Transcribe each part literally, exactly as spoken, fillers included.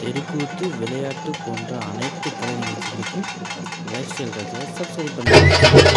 தெருக்கூத்து, விளையாட்டு போன்ற அனைத்து கலை நிகழ்ச்சிகளுக்கும் லைஃப் ஸ்டைல் ராஜாவை சப்ஸ்கிரைப் பண்ணுங்கள்.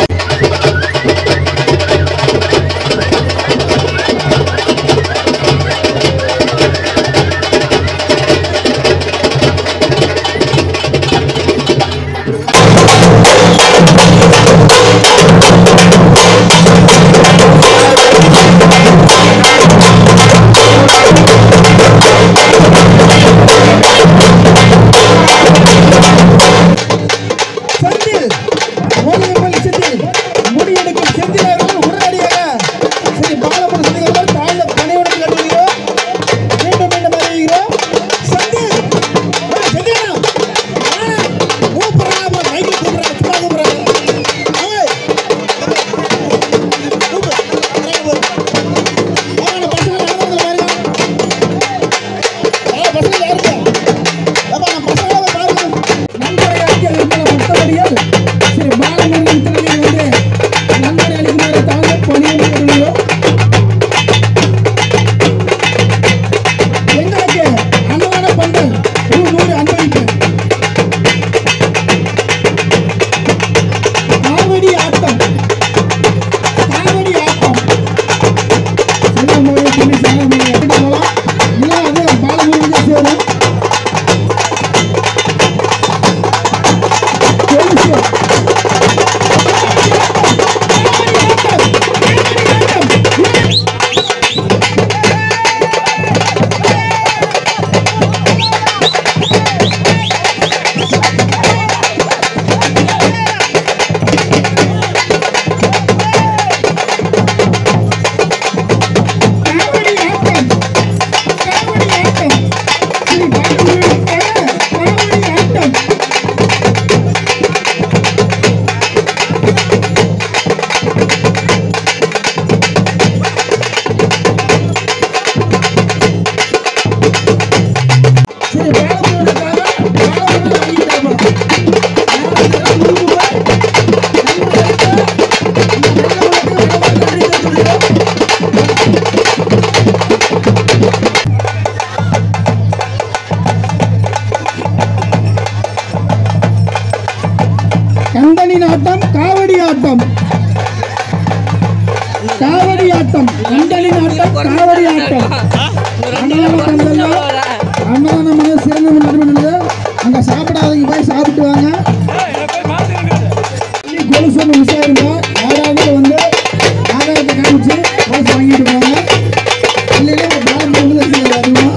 கந்தனின் ஆட்டம், காவடி ஆட்டம், காவடி ஆட்டம், கந்தனின் ஆட்டம், காவடி ஆட்டம். அன்னதானம் சிறந்த நடந்தது. அங்க சாப்பிடாதீங்க, போய் சாப்பிட்டு வாங்க. கொலுசு மிஸ் ஆயிருந்தா யாராவது வந்து ஆதாரத்தை காமிச்சு கொலுசு வாங்கிட்டு போங்க. இல்லைன்னா பாலம் வந்து அதிகமாக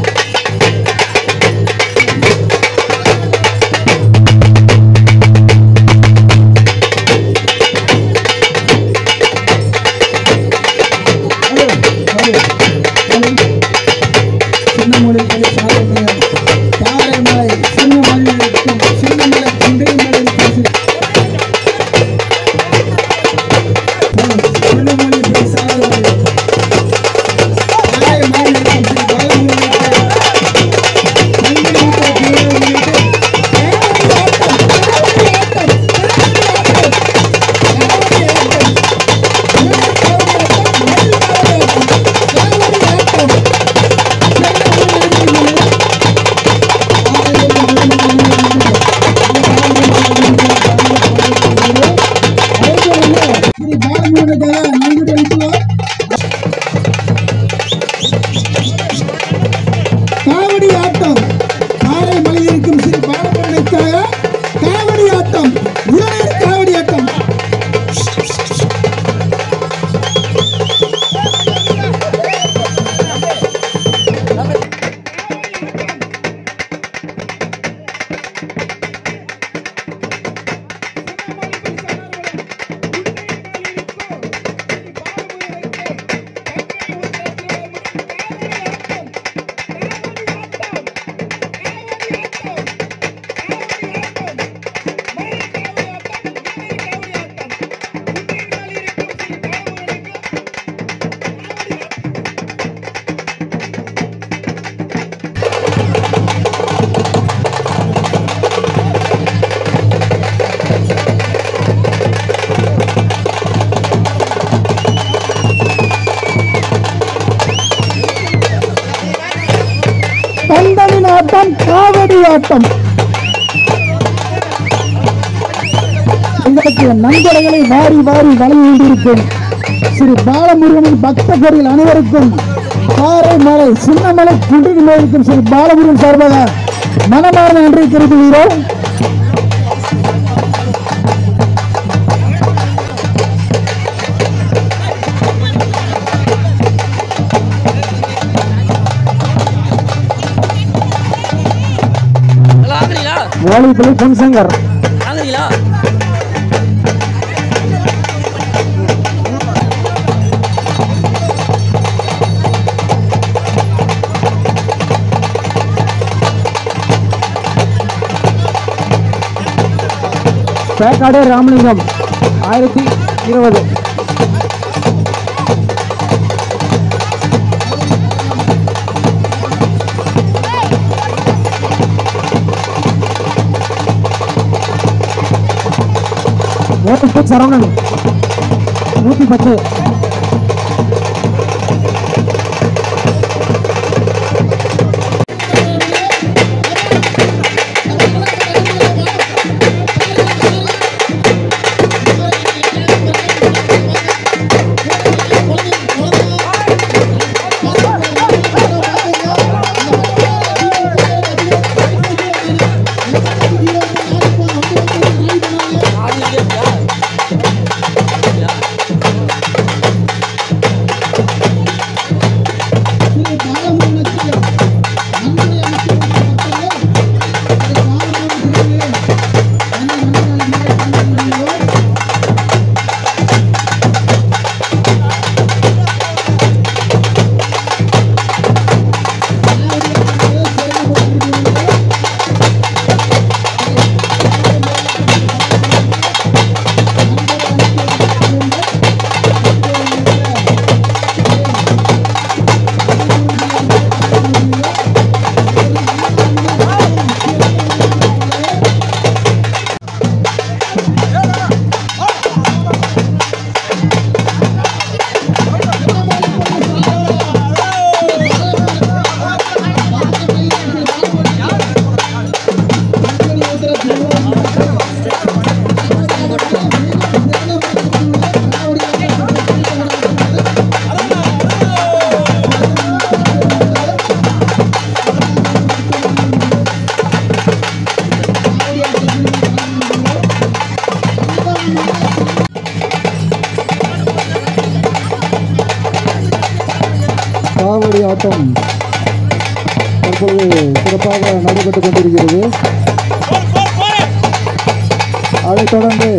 ஆட்டம் காவடி ஆட்டம். இதற்கு நண்பர்களை வாரி வாரி வழங்கி கொண்டிருக்கும் ஸ்ரீ பாலமுருகனின் பக்த கோரிகள் அனைவருக்கும் பாறை மலை சின்னமலை குன்றின் இருக்கும் ஸ்ரீ பாலமுருகன் சார்பாக மனமார்ந்த நன்றி தெரிவிக்கிறோம். வாலிபலி பொன்சங்கர் பேக்காடே ராமலிங்கம் ஆயிரத்தி இருபது. சரவணன் நூத்தி பத்து. காவடி ஆட்டம் தற்போது சிறப்பாக நடைபெற்றுக் கொண்டிருக்கிறது. அதைத் தொடர்ந்து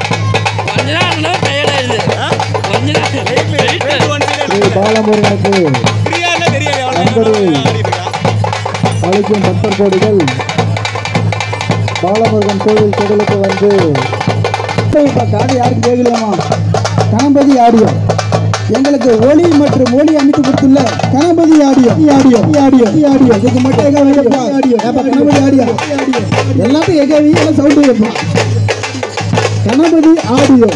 ஸ்ரீ பாலமுருகனுக்கு நண்பர்கள் அளிக்கும் பக்தர் கோடிகள் பாலமுருகன் கோவில் கடலுக்கு வந்து காடு யாருக்கு கேட்கலாமா? கணபதி ஆடியோ எங்களுக்கு ஒளி மற்றும் ஒளி அமைத்து கொடுத்துள்ள Ganapathi audio audio audio audio இதுக்கு மட்டும் ஆடியோ கணபதி ஆடியோ எல்லாத்தையும் எகவி எல்லாம் சவுண்டு வைப்போம். கணபதி ஆடியோ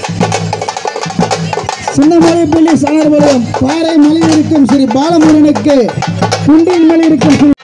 சின்னமலை பள்ளி சாணர்பாளையம் பாறை மலை இருக்கும் ஸ்ரீ பாலமுருகனுக்கு குண்டின் மலை இருக்கும்